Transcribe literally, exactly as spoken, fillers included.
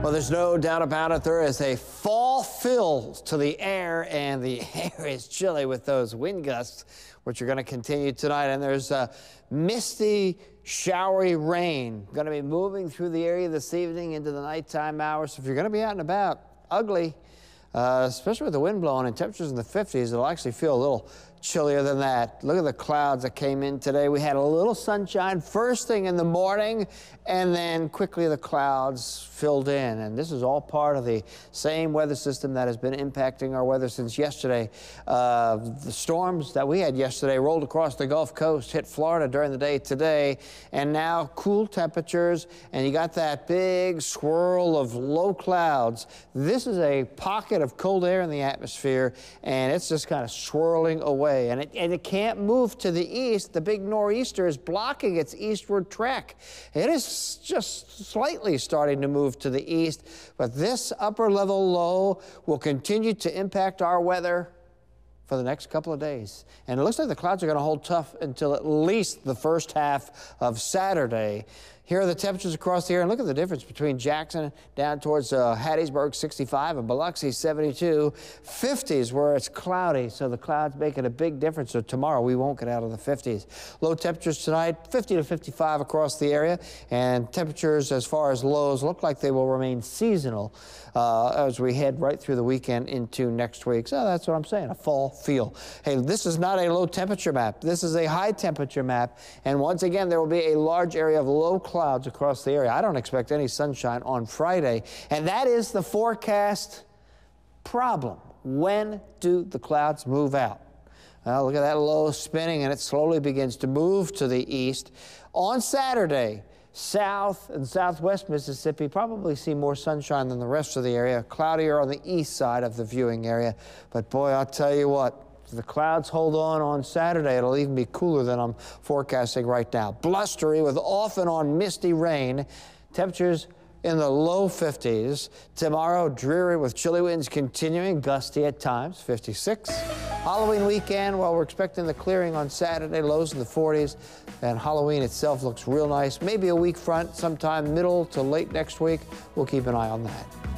Well, there's no doubt about it. There is a fall feel to the air, and the air is chilly with those wind gusts, which are going to continue tonight. And there's a misty, showery rain going to be moving through the area this evening into the nighttime hours. So if you're going to be out and about, ugly, uh, especially with the wind blowing and temperatures in the fifties, it'll actually feel a little chillier than that. Look at the clouds that came in today. We had a little sunshine first thing in the morning, and then quickly the clouds filled in. And this is all part of the same weather system that has been impacting our weather since yesterday. Uh, the storms that we had yesterday rolled across the Gulf Coast, hit Florida during the day today, and now cool temperatures, and you got that big swirl of low clouds. This is a pocket of cold air in the atmosphere, and it's just kind of swirling away. And it, and it can't move to the east. The big nor'easter is blocking its eastward trek. It is just slightly starting to move to the east, but this upper level low will continue to impact our weather for the next couple of days. And it looks like the clouds are going to hold tough until at least the first half of Saturday. Here are the temperatures across the area, and look at the difference between Jackson down towards uh, Hattiesburg, sixty-five, and Biloxi, seventy-two. fifties where it's cloudy, so the clouds making a big difference. So tomorrow we won't get out of the fifties. Low temperatures tonight, fifty to fifty-five across the area, and temperatures as far as lows look like they will remain seasonal uh, as we head right through the weekend into next week. So that's what I'm saying, a fall feel. Hey, this is not a low temperature map. This is a high temperature map, and once again there will be a large area of low clouds clouds across the area. I don't expect any sunshine on Friday, and that is the forecast problem. When do the clouds move out? Well, look at that low spinning, and it slowly begins to move to the east. On Saturday, south and southwest Mississippi probably see more sunshine than the rest of the area. Cloudier on the east side of the viewing area, but boy, I'll tell you what, if the clouds hold on on Saturday, it'll even be cooler than I'm forecasting right now. Blustery with off and on misty rain. Temperatures in the low fifties. Tomorrow, dreary with chilly winds continuing, gusty at times, fifty-six. Halloween weekend, well, we're expecting the clearing on Saturday, lows in the forties. And Halloween itself looks real nice. Maybe a weak front sometime middle to late next week. We'll keep an eye on that.